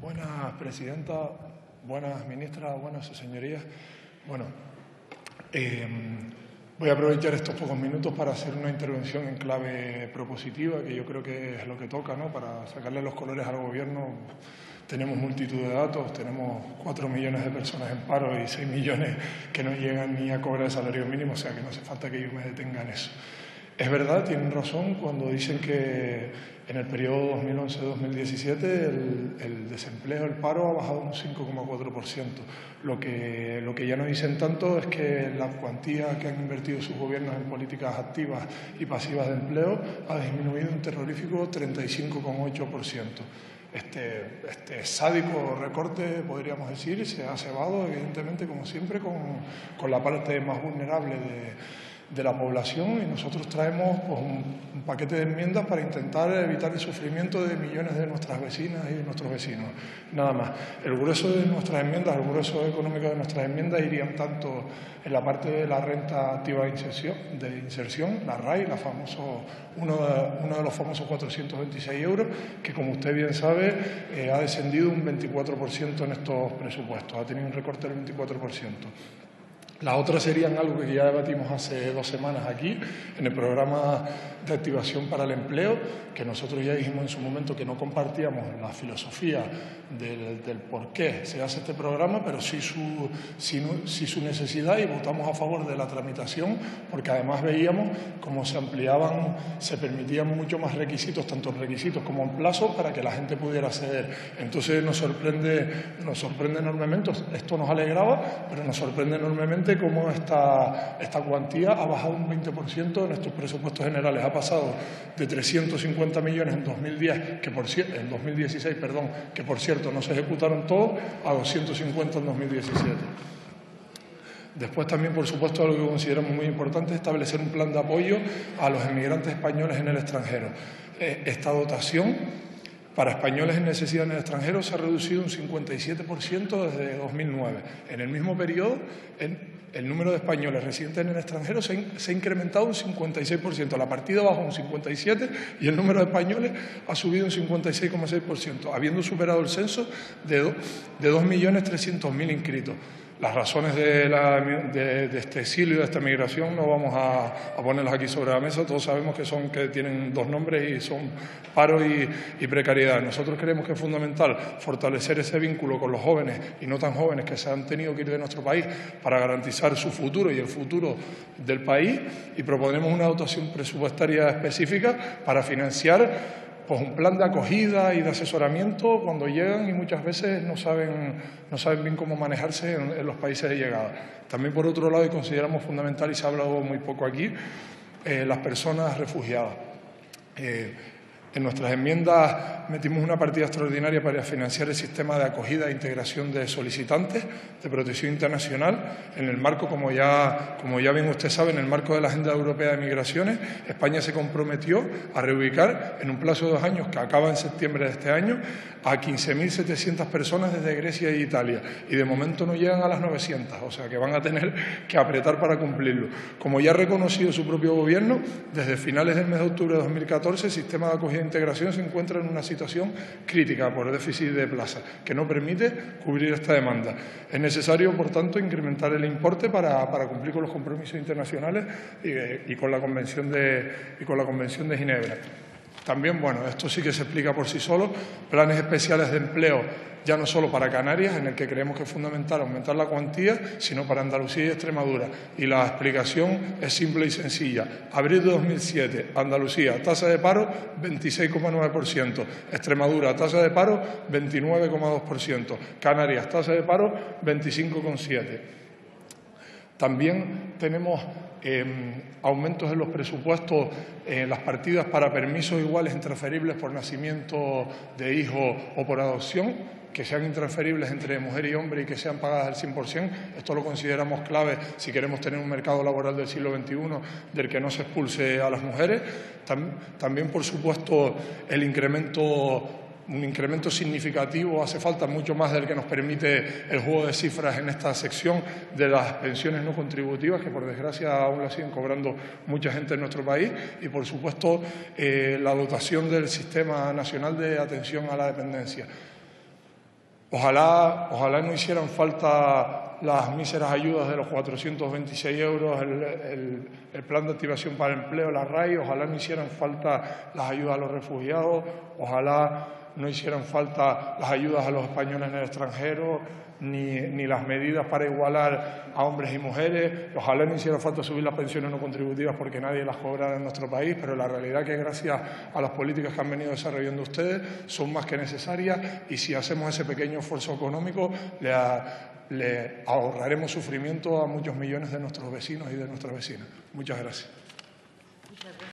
Buenas, Presidenta. Buenas, Ministra. Buenas, Señorías. Bueno, voy a aprovechar estos pocos minutos para hacer una intervención en clave propositiva, que yo creo que es lo que toca, ¿no? Para sacarle los colores al Gobierno. Tenemos multitud de datos, tenemos 4 millones de personas en paro y 6 millones que no llegan ni a cobrar el salario mínimo, o sea que no hace falta que yo me detenga en eso. Es verdad, tienen razón cuando dicen que en el periodo 2011-2017 el desempleo, el paro ha bajado un 5,4%. Lo que ya no dicen tanto es que la cuantía que han invertido sus gobiernos en políticas activas y pasivas de empleo ha disminuido un terrorífico 35,8%. Este sádico recorte, podríamos decir, se ha cebado, evidentemente, como siempre, con la parte más vulnerable de la población, y nosotros traemos pues, un paquete de enmiendas para intentar evitar el sufrimiento de millones de nuestras vecinas y de nuestros vecinos. Nada más. El grueso de nuestras enmiendas, el grueso económico de nuestras enmiendas irían tanto en la parte de la renta activa de inserción, la RAI, uno de los famosos 426 euros, que como usted bien sabe ha descendido un 24% en estos presupuestos, ha tenido un recorte del 24%. La otra serían algo que ya debatimos hace 2 semanas aquí, en el programa de activación para el empleo, que nosotros ya dijimos en su momento que no compartíamos la filosofía del por qué se hace este programa, pero sí su necesidad, y votamos a favor de la tramitación, porque además veíamos cómo se permitían mucho más requisitos, tanto requisitos como en plazo, para que la gente pudiera acceder. Entonces nos sorprende enormemente, esto nos alegraba, pero nos sorprende enormemente cómo esta cuantía ha bajado un 20% en estos presupuestos generales. Ha pasado de 350 millones en 2016, que por cierto no se ejecutaron todos, a 250 en 2017. Después también, por supuesto, algo que consideramos muy importante es establecer un plan de apoyo a los emigrantes españoles en el extranjero. Esta dotación para españoles en necesidad en el extranjero se ha reducido un 57% desde 2009. En el mismo periodo, el número de españoles residentes en el extranjero se ha incrementado un 56%. La partida bajó un 57% y el número de españoles ha subido un 56,6%, habiendo superado el censo de 2.300.000 inscritos. Las razones de este exilio, de esta migración, no vamos a ponerlas aquí sobre la mesa. Todos sabemos que tienen 2 nombres y son paro y precariedad. Nosotros creemos que es fundamental fortalecer ese vínculo con los jóvenes y no tan jóvenes que se han tenido que ir de nuestro país para garantizar su futuro y el futuro del país, y proponemos una dotación presupuestaria específica para financiar pues un plan de acogida y de asesoramiento cuando llegan y muchas veces no saben bien cómo manejarse en los países de llegada. También, por otro lado, y consideramos fundamental, y se ha hablado muy poco aquí, las personas refugiadas. En nuestras enmiendas metimos una partida extraordinaria para financiar el sistema de acogida e integración de solicitantes de protección internacional. En el marco, como ya bien usted sabe, en el marco de la Agenda Europea de Migraciones, España se comprometió a reubicar en un plazo de 2 años, que acaba en septiembre de este año, a 15.700 personas desde Grecia e Italia. Y de momento no llegan a las 900, o sea que van a tener que apretar para cumplirlo. Como ya ha reconocido su propio Gobierno, desde finales del mes de octubre de 2014, el sistema de acogida e integración se encuentra en una situación crítica por déficit de plazas, que no permite cubrir esta demanda. Es necesario, por tanto, incrementar el importe para cumplir con los compromisos internacionales y con la Convención de Ginebra. También, bueno, esto sí que se explica por sí solo, planes especiales de empleo, ya no solo para Canarias, en el que creemos que es fundamental aumentar la cuantía, sino para Andalucía y Extremadura. Y la explicación es simple y sencilla. Abril de 2007, Andalucía, tasa de paro 26,9%, Extremadura, tasa de paro 29,2%, Canarias, tasa de paro 25,7%. También tenemos aumentos en los presupuestos, las partidas para permisos iguales intransferibles por nacimiento de hijos o por adopción, que sean intransferibles entre mujer y hombre y que sean pagadas al 100%. Esto lo consideramos clave si queremos tener un mercado laboral del siglo XXI del que no se expulse a las mujeres. También, por supuesto, un incremento significativo, hace falta mucho más del que nos permite el juego de cifras en esta sección, de las pensiones no contributivas, que por desgracia aún la siguen cobrando mucha gente en nuestro país, y por supuesto la dotación del Sistema Nacional de Atención a la Dependencia. Ojalá no hicieran falta las míseras ayudas de los 426 euros, el plan de activación para el empleo, la RAI, ojalá no hicieran falta las ayudas a los refugiados, ojalá no hicieran falta las ayudas a los españoles en el extranjero, ni las medidas para igualar a hombres y mujeres, ojalá no hiciera falta subir las pensiones no contributivas porque nadie las cobra en nuestro país, pero la realidad es que gracias a las políticas que han venido desarrollando ustedes son más que necesarias y si hacemos ese pequeño esfuerzo económico le ahorraremos sufrimiento a muchos millones de nuestros vecinos y de nuestras vecinas. Muchas gracias.